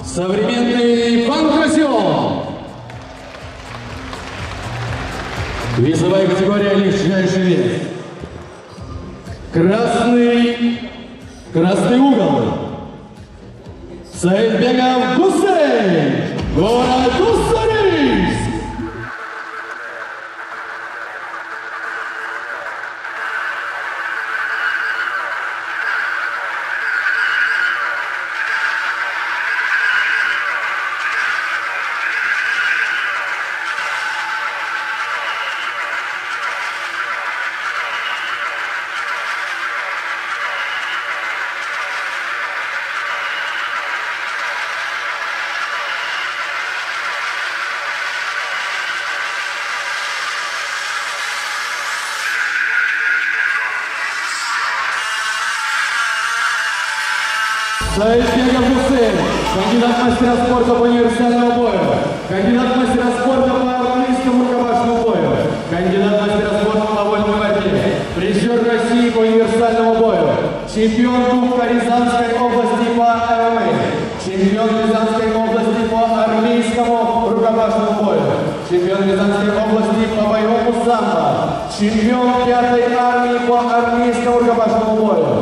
Современный панкратион. Весовая категория легчайший вес. Красный угол. Саидбеков Гусейн, город Уссурийск. Саидбеков Гусейн, кандидат мастера спорта по универсальному бою, кандидат мастера спорта по армейскому рукопашному бою, кандидат мастера спорта по вольной борьбе, призер России по универсальному бою, чемпион Кубка Рязанской области по ММА, чемпион Рязанской области по армейскому рукопашному бою, чемпион Рязанской области по боевому самбо, чемпион 5-й армии по армейскому рукопашному бою.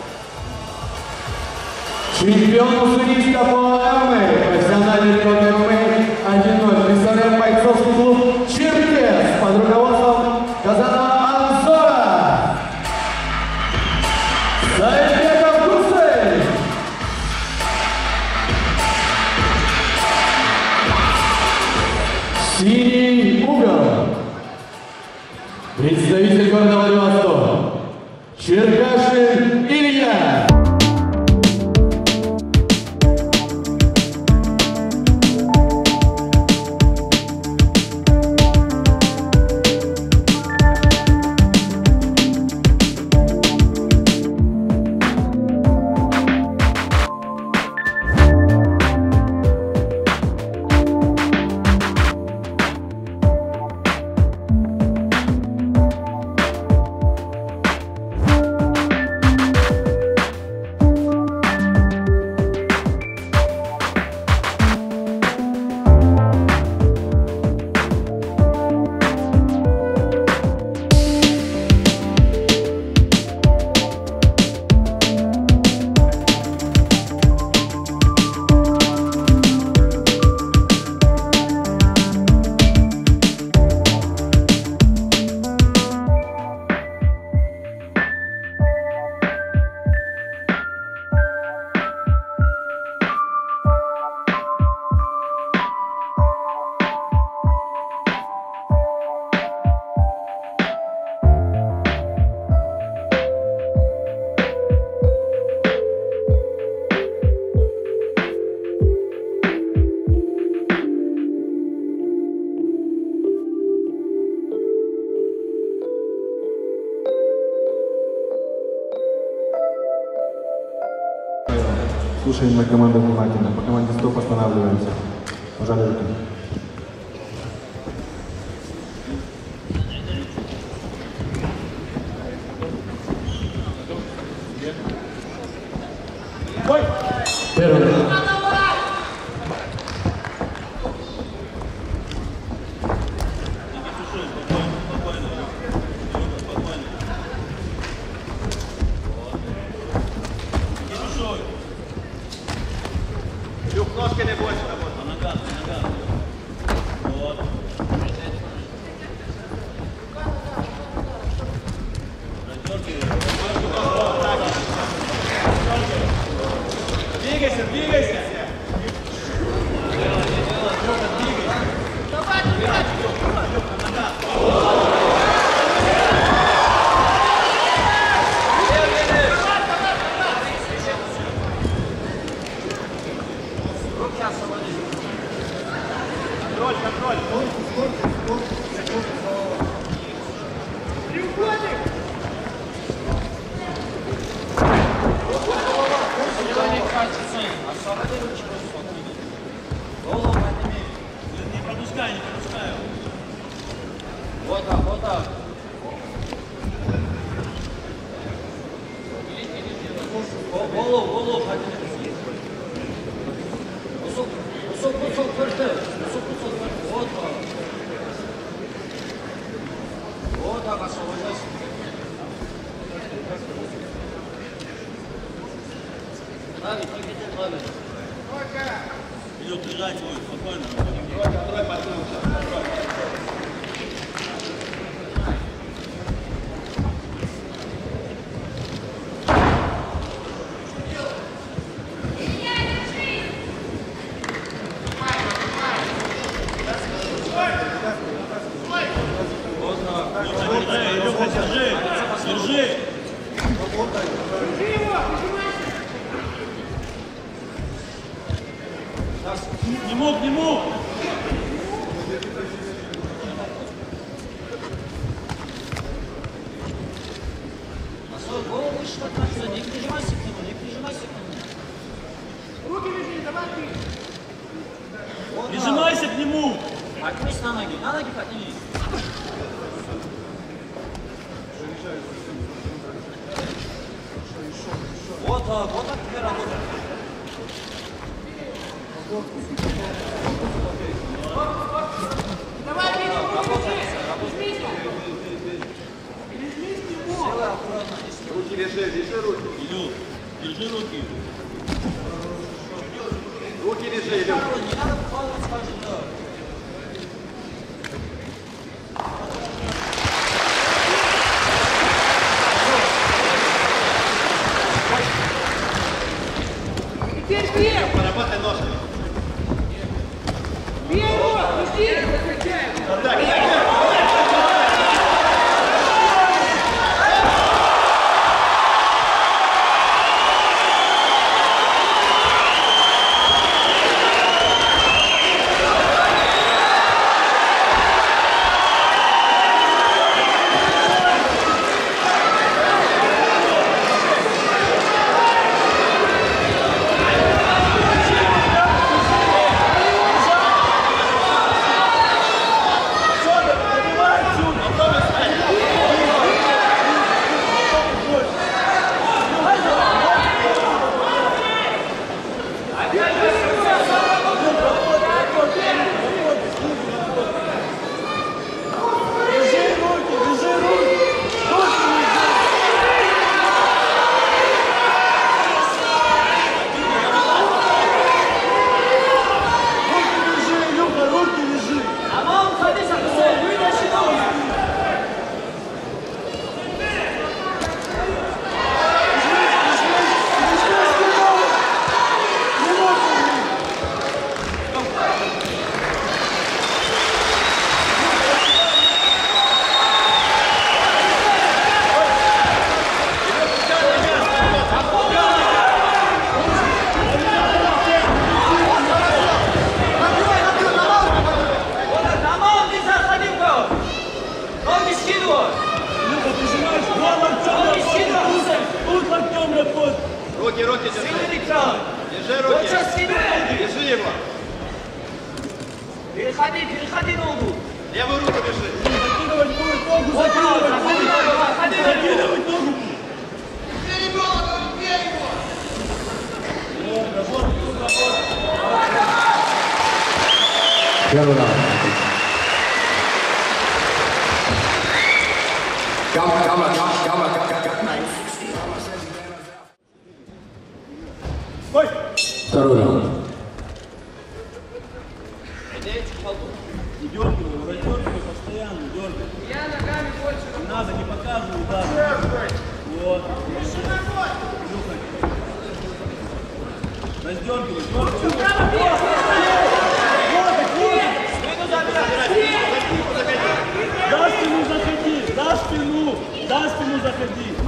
Чемпион Уссурийска по ММА, профессиональный рекорд ММА 1-0. Представляем бойцовский клуб «Черкес» под руководством Казанова Анзора. Саидбеков Гусейн. Синий угол. Представитель города Владивосток. Черкашин Илья. Слушаем мы команду внимательно. По команде стоп останавливаемся. Пожали руки. Первый. Ножки не больше работать. Нога. Вот. Двигайся. Контроль. Не пропускай. Вот так. Голову. Илюх, лежать будет, спокойно. Илюха, держи! Держи! Не мог, не мог! Голову выше так, не прижимайся к нему, не прижимайся к нему. Руки вяжи, давай ты. Прижимайся к нему! Поднимись на ноги поднимись. Вот так тебе работает. Давай, Руки лежи руки. Илюх, держи руки. Руки лежи, Илюх. не надо баловать, скажи, да. Теперь бей! Поработай ножками. Бей его! Пусти! Руки держи руки. Держи его. Переходи ногу. Левую руку держи. Закидывать будет ногу, закидывать ногу. Первый раунд. Второй раунд. Не дергай его, раздергивай постоянно, дергай. Я ногами больше. Не надо, не показывай удар. Вот. Раздергивай, За спину заходи, за спину заходи.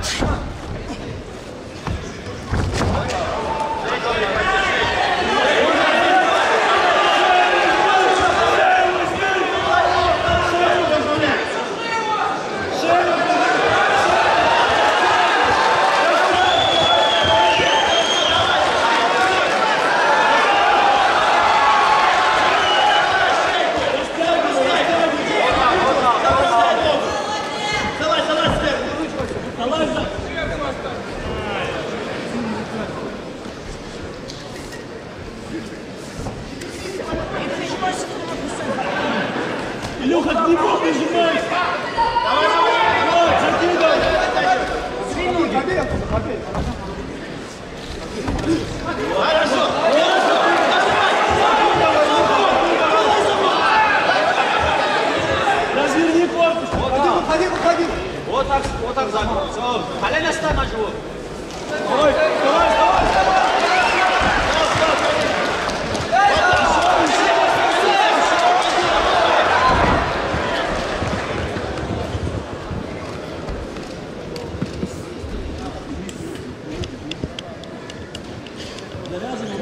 Илюха, глубоко прижимайся! Вот, закидывай!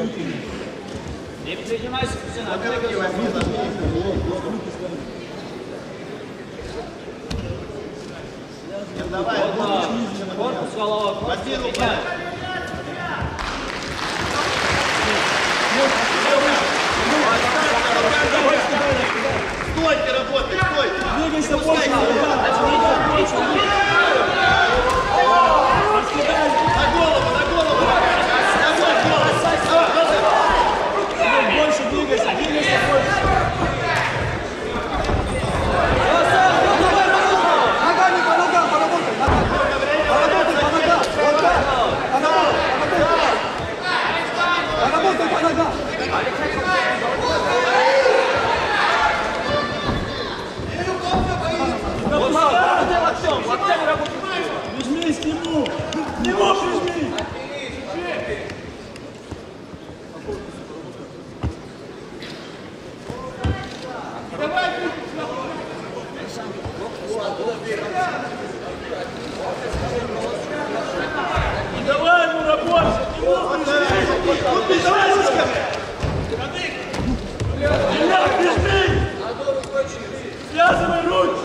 Не прижимайся, Кузина. Давай, Корпус, голова. один удар. Стойте, работай, стойте. Двигайся больше. На голову, на голову. Больше двигайся, двигайся больше. Ногами по ногам поработай. Поработай по ногам. Вот так. Поработай по ногам. Прижмись к нему. К нему прижмись. Давай ему работать. К нему прижмись. Давай ручками. Илья, прижми. Связывай руки.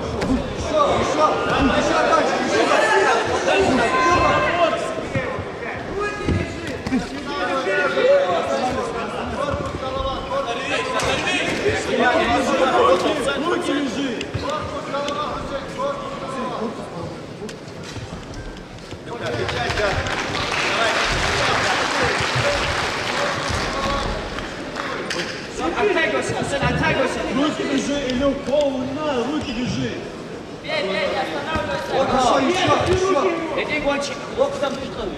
Еще дальше. Руки лежи. Оттягивайся, Кузина, оттягивайся. Руки лежи, Илюх, голову не надо, руки лежи. Бей, не останавливайся. Хорошо, еще. Иди, гонщик, локтем пришли.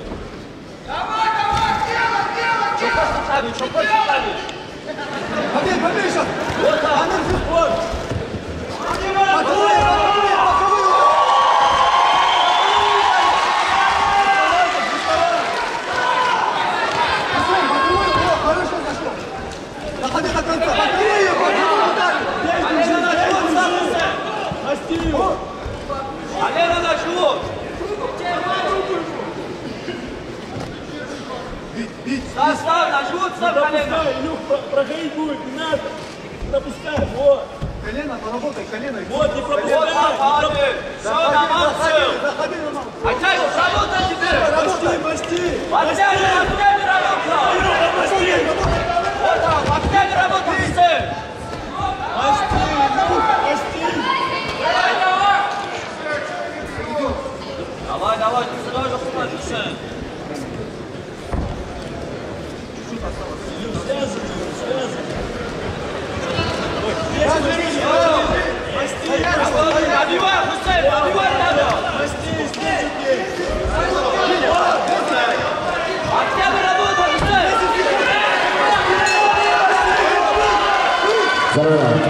Что просто ставишь, что просто ставишь? Побей сейчас. Вот так. Вот. Боковые. Хорошо зашел. Доходи до конца. Боковые ударили. Прости его. Алена на живот. Ставь на живот, ставь колено. Пропускай, Илюх, проходить будет, не надо. Пропускай, вот. Колено, поработай, колено. Вот, не пропускай. Вот, заходи. Все, на мансу. Заходи на мансу. Оттягивай, работай теперь. Почти. Оттягивай, оттягивай, работай. Илюха, почти. Вот так, оттягивай, работай, быстрее. Почти, Илюха, почти. Давай, ты сразу смотришься. Илюх, связывай, связывай. Набивай, быстрее, набивай надо. Почти, снизу. Оттягивай, работай, быстрее. Здорово.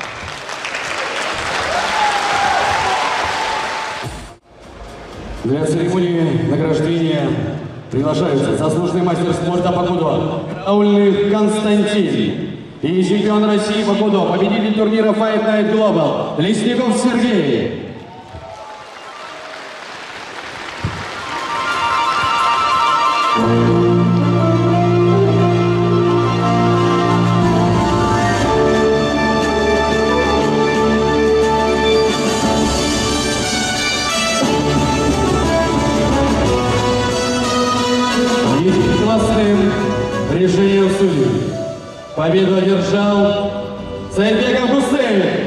Для церемонии награждения приглашаются заслуженный мастер спорта по кудо Аульных Константин и чемпион России по кудо, победитель турнира Fight Night Global Лесников Сергей. Единогласным решением судей победу одержал Сайбеков Гусейн.